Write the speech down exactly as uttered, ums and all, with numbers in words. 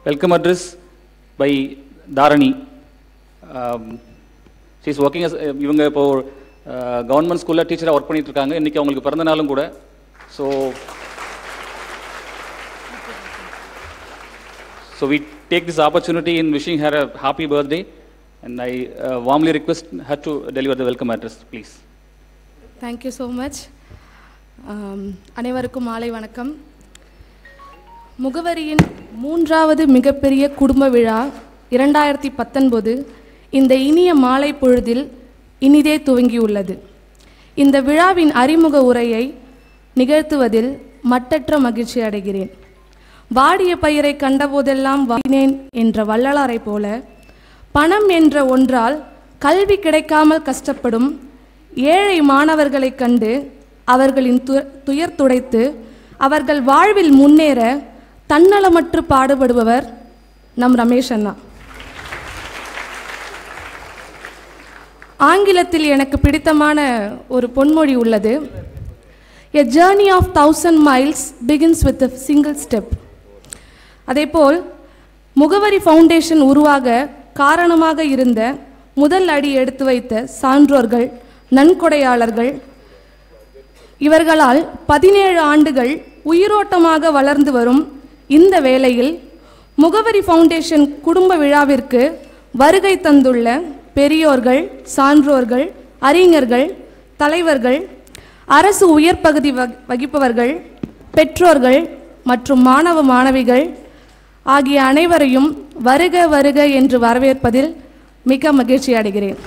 welcome address by Dharani. Um, she is working as இவங்க இப்போ government ஸ்கூலில் டீச்சராக ஒர்க் பண்ணிட்டு இருக்காங்க. இன்றைக்கி அவங்களுக்கு பிறந்த நாளும் கூட. So so we take this opportunity in wishing her a happy birthday and I uh, warmly request her to deliver the welcome address, please. Thank you so much. அனைவருக்கும் மாலை வணக்கம். முகவரியின் மூன்றாவது மிகப்பெரிய குடும்ப விழா இரண்டாயிரத்தி பத்தொன்பது இந்த இனிய மாலை பொழுதில் இனிதே துவங்கியுள்ளது. இந்த விழாவின் அறிமுக உரையை நிகழ்த்துவதில் மட்டற்ற மகிழ்ச்சி அடைகிறேன். வாடிய பயிரை கண்டபோதெல்லாம் வாடினேன் என்ற வள்ளலாரை போல பணம் என்ற ஒன்றால் கல்வி கிடைக்காமல் கஷ்டப்படும் ஏழை மாணவர்களை கண்டு அவர்களின் துயர் துடைத்து அவர்கள் வாழ்வில் முன்னேற தன்னலமற்று பாடுபடுபவர் நம் ரமேஷ் அண்ணா. ஆங்கிலத்தில் எனக்கு பிடித்தமான ஒரு பொன்மொழி உள்ளது. A journey of thousand miles begins with a single step. அதேபோல் முகவரி ஃபவுண்டேஷன் உருவாக காரணமாக இருந்த முதல் அடி எடுத்து வைத்த சான்றோர்கள், நன்கொடையாளர்கள், இவர்களால் பதினேழு ஆண்டுகள் உயிரோட்டமாக வளர்ந்து வரும் இந்த வேளையில் முகவரி ஃபவுண்டேஷன் குடும்ப விழாவிற்கு வருகை தந்துள்ள பெரியோர்கள், சான்றோர்கள், அறிஞர்கள், தலைவர்கள், அரசு உயர் பகுதி வகிப்பவர்கள், பெற்றோர்கள் மற்றும் மாணவ மாணவிகள் ஆகிய அனைவரையும் வருக வருக என்று வரவேற்பதில் மிக மகிழ்ச்சி அடைகிறேன்.